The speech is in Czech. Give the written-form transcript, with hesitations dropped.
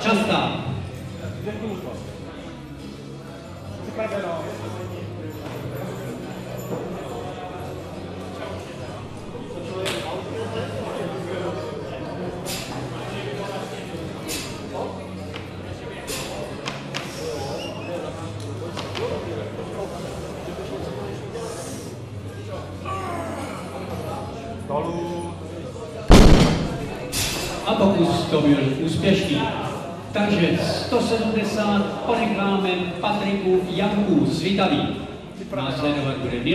Častá. A pokus to byl úspěšný. Takže 170 ponecháme Patriku Janku Svitaví. Následovat bude